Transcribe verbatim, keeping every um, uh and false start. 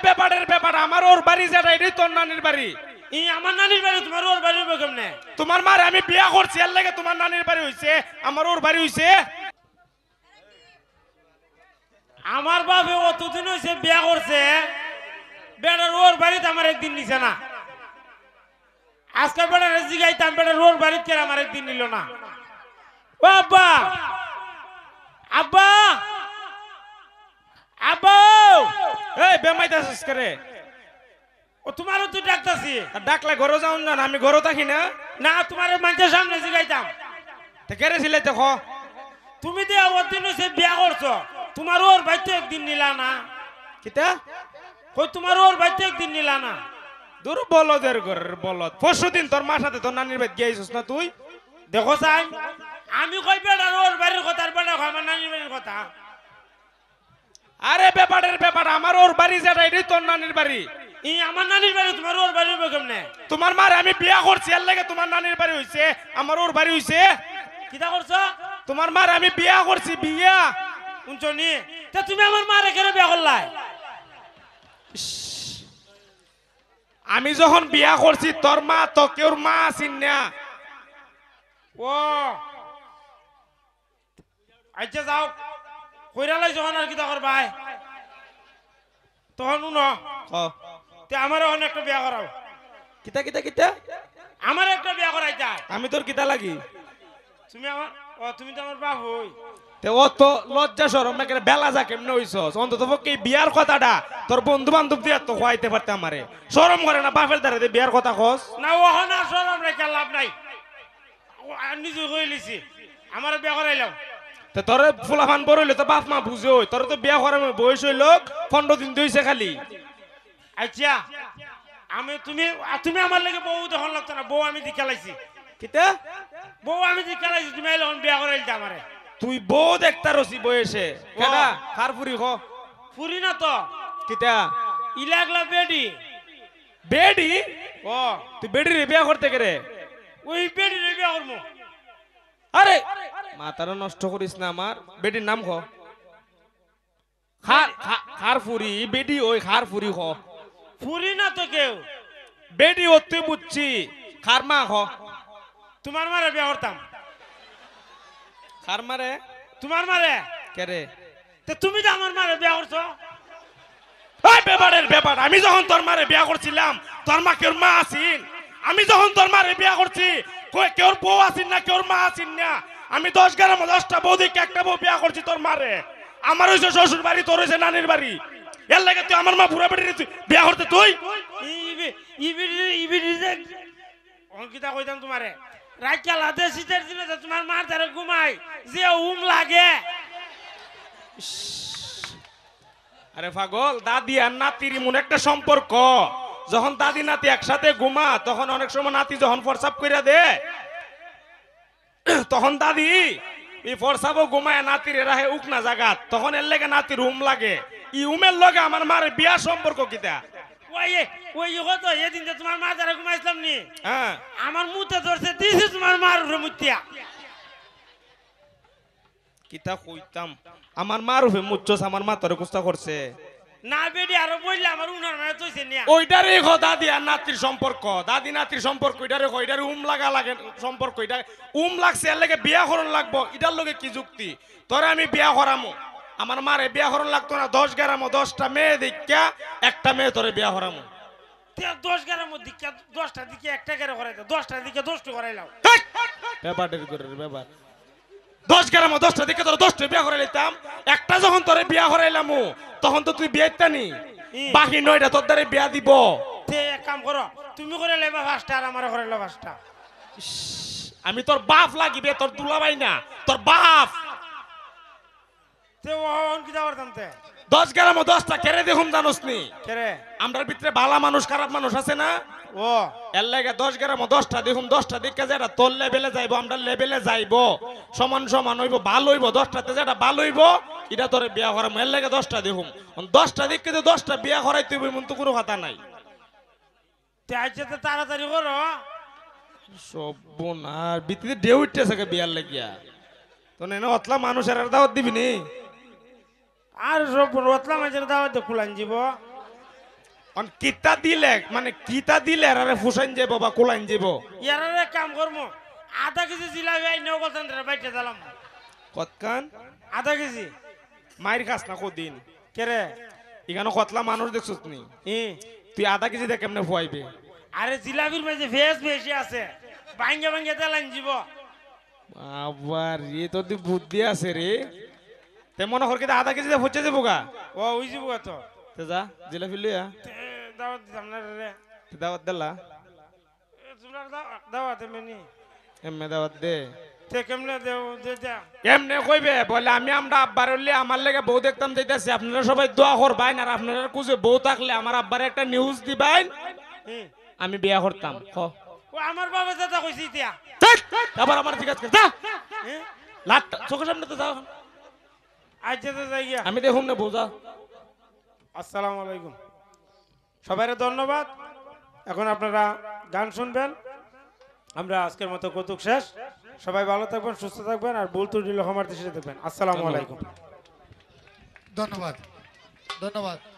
ব্যাপারের ব্যাপার আমার ওর বাড়ি যেটা এটাই তোর নানির বাড়ি। ই আমার নানির বাড়ি তোমার ওর বাড়ি হবে কেমনে? তোমার মার আমি বিয়া করছি এর লাগে তোমার নানির বাড়ি হইছে, আমার ওর বাড়ি হইছে। আমার বাপে অতদিন হয়েছে বিয়া করছে, বেটার ওর বাড়িতে আমার একদিন নিছে না। আজকে বেটার জিগাইতাম বেটার ওর বাড়িতে আমার একদিন নিল না। ও আব্বা, আব্বা, আব্বা, এই বেমাইতাছিস করে? ও তোমারও তুই ডাকতাছি। ডাকলে ঘরে যাও না, আমি ঘরে থাকি না। না তোমার মানুষের সামনে জিগাইতাম। তে কেড়ে ছিলে তো খ। তুমি যে অতদিন হয়েছে বিয়া করছো, তোমার ওর বাড়িতে একদিন নিলা না। কিতা কই তোমার ওর বাড়িতে একদিন নিলা না? দূর বলদের ঘরের বলদ। পরশু দিন তোর মার সাথে তোর নানির বাড়ি গিয়েছিস না তুই? দেখো সাই, আমি কই বেটার ওর বাড়ির কথা আর বেটা কই আমার নানির বাড়ির কথা। আরে ব্যাপারের ব্যাপার আমার ওর বাড়ি যেটা এটাই তোর নানির বাড়ি। ই আমার নানির বাড়ি তোমার ওর বাড়ি হবে কেমনে? তোমার মার আমি বিয়া করছি এর লাগে তোমার নানির বাড়ি হইছে, আমার ওর বাড়ি হইছে। কিটা করছো? তোমার মার আমি বিয়া করছি বিয়া। শুনছনি? তা তুমি আমার মারে কেন বিয়া করলাই? আমি যখন বিয়া করছি তোর মা তো কেউ মা আছিন না। ও আচ্ছা যাও, কইরালাই যখন আর কিটা করবাই তখন উনো তে আমার এখন একটা বিয়া করাও। কিতা কিতা কিতা? আমার একটা বিয়া করাই যায়। আমি তোর কিতা লাগি? তুমি আমার, ও তুমি তো আমার বাপ হই। তে ও তো লজ্জা শরম না বেলা যা কেমনে হইছস? অন্তত পক্ষে এই বিয়ার কথাটা তোর বন্ধু বান্ধব দিয়া তো খোয়াইতে পারতে আমারে। শরম করে না বাপের দ্বারা দে বিয়ার কথা কস? না ওখানে আসলে আমরা কে লাভ নাই, নিজে কই লিছি আমার বিয়া করাইলাম। তে তোর ফুলাফান বড় হইলে তো বাপ মা বুঝে হই, তোর তো বিয়া করার বয়স হইল পনেরো দিন দিয়েছে খালি। আচ্ছা আমি তুমি তুমি আমার লাগে বউ তখন লাগতো না, বউ আমি দিকে লাইছি। কিতা বউ আমি দিকে লাইছি, তুমি এখন বিয়া করাইলতে আমারে। তুই বউ দেখতা রসি বয়সে কেডা খার ফুরি খ? ফুরি না তো, কিতা ইলাগলা বেডি। বেডি? ও তুই বেডি রে বিয়া করতে গেরে? ওই বেডি রে বিয়া করবো। আরে মাথাটা নষ্ট করিস না আমার। বেডির নাম খ। খার খার ফুরি বেডি ওই খার ফুরি খ। ফুরি না তো কেউ, বেডি ও তুই বুঝছি, খার মা খ। তোমার মারে বিয়া করতাম। খার মারে তোমার মারে কেরে? তো তুমি তো আমার মারে বিয়া করছো। ওই ব্যাপারের ব্যাপার আমি যখন তোর মারে বিয়া করছিলাম তোর মা কেউ মা আসিন? আমি যখন তোর মারে বিয়া করছি কই কেউ বউ আসিন না, কেউ মা আসিন না? আমি দশ গ্রাম দশটা বউ দিকে একটা বউ বিয়া করছি তোর মারে। আমার হইছে শ্বশুর বাড়ি, তোর হইছে নানির বাড়ি। এর লাগে তুই আমার মা বুড়া বেড়ি বিয়া করতে তুই? অঙ্কিতা কইতাম তোমারে রাইকা লাদে শীতের দিনে তোমার মার ধারে ঘুমাই যে উম লাগে। আরে পাগল, দাদি আর নাতির এমন একটা সম্পর্ক, যখন দাদি নাতি একসাথে ঘুমা তখন অনেক সময় নাতি যখন ফরসাপ কইরা দে তখন দাদি এই ফরসাবও ঘুমায় নাতির রাহে উক না জাগাত, তখন এর লেগে নাতির উম লাগে। ই উমের লগে আমার মার বিয়া সম্পর্ক কিতা? ওই ওই কত এদিন যে তোমার মার ধারে ঘুমাইছিলাম নি, হ্যাঁ আমার মুতে ধরছে দিছে তোমার মার উপরে মুতিয়া। কিতা কইতাম আমার মার উপরে মুচ্ছস, আমার মা তোরে কুস্তা করছে না বেডি আরো বললে আমার উনার মানে তৈছে নিয়া। ওইটারই খ দাদি আর নাতির সম্পর্ক, দাদি নাতির সম্পর্ক ওইটারে খ, ওইটারে উম লাগা লাগে সম্পর্ক। এটা উম লাগছে এর লাগে বিয়া করন লাগবো, এটার লগে কি যুক্তি? তোরে আমি বিয়া করামো, আমার মারে বিয়া করন লাগতো না? দশ গ্রামো দশটা মেয়ে দেখা একটা মেয়ে তোরে বিয়া করামো। দশ গ্রামের মধ্যে দশটার দিকে একটা করে করাইতো, দশটার দিকে দশটা করাইলাম। ব্যাপারের ব্যাপার দশ গ্রামো দশটা দিকে তোর দশটা বিয়া করে নিতাম, একটা যখন তোরে বিয়া করাইলাম তখন তো তুই বিয়ে নি, বাকি নয়টা তোর দ্বারে বিয়া দিব। এক কাম করো, তুমি করে লেবা পাঁচটা আর আমার করে লেবা পাঁচটা। আমি তোর বাপ লাগিবে, তোর দুলাভাই না, তোর বাপ। দশ গ্রামো দশটা কেড়ে দেখুন জানোস নি? আমরা ভিতরে ভালো মানুষ খারাপ মানুষ আছে না? ও এর লাগে দশ গ্রামো দশটা দেখুন, দশটা দিকে যেটা তোর লেভেলে যাইবো আমরা লেভেলে যাইবো, সমান সমান হইব, ভালো হইব। দশটাতে যেটা ভালো হইব এটা তোরে বিয়া করাম, এর লাগে দশটা দেখুন। দশটা দিকে তো দশটা বিয়া করাই তুই মন তো কোনো কথা নাই। তাড়াতাড়ি করো সব আর ভিতরে ডেউ উঠতেছে বিয়ার লাগিয়া, তো না অতলা মানুষের আর দাওয়াত দিবি নি? আর সব রতলা মাছের দাওয়াত খুলান যাব। অন কিতা দিলে মানে কিতা দিলে আরে ফুসাইন যাব বা কোলাইন যাব ইয়ারে কাম করমু আধা কেজি জিলাপি আই নগদ রে বাইতে দিলাম কতকান আধা কেজি মাইর খাস না কদিন কেরে এখানে কতলা মানুষ দেখছস নি ই তুই আধা কেজি দেখ কেমনে ফুয়াইবে আরে জিলাপির মাঝে ভেজ বেশি আছে ভাঙ্গে ভাঙ্গে তেলাইন যাব আবার এ তো তুই বুদ্ধি আছে রে তে মনে কর কি আধা কেজি দে ফুচে যাবো গা ও ওই যাব তো তে যা জিলাপি লইয়া তে দাওয়াত দিতাম না রে তে দাওয়াত দিলা এ, তোমরা দাও- দাওয়াত মেনি এমনে দাওয়াত দে তে কেমনে দেও দে দে এমনে কইবে বলে আমি আমরা আব্বার হইলে আমার লাগে বউ দেখতাম যাইতাছি আপনারা সবাই দোয়া করবেন আর আপনারা কুজে বউ থাকলে আমার আব্বার একটা নিউজ দিবেন ই, আমি বিয়া করতাম ক ও আমার বাবা দাদা কইছি ইতিয়া ধ্যাৎ, আবার আমার জিজ্ঞাসা করে যা হ্যাঁ লাট চোখের সামনে তো যাও আজ যেতে যাই গিয়া আমি দেখুন না বোঝা আসসালামু আলাইকুম সবাইকে ধন্যবাদ এখন আপনারা গান শুনবেন আমরা আজকের মতো কৌতুক শেষ সবাই ভালো থাকবেন সুস্থ থাকবেন আর ভুল ত্রুটি ক্ষমার দৃষ্টিতে দেখবেন আসসালামু আলাইকুম ধন্যবাদ ধন্যবাদ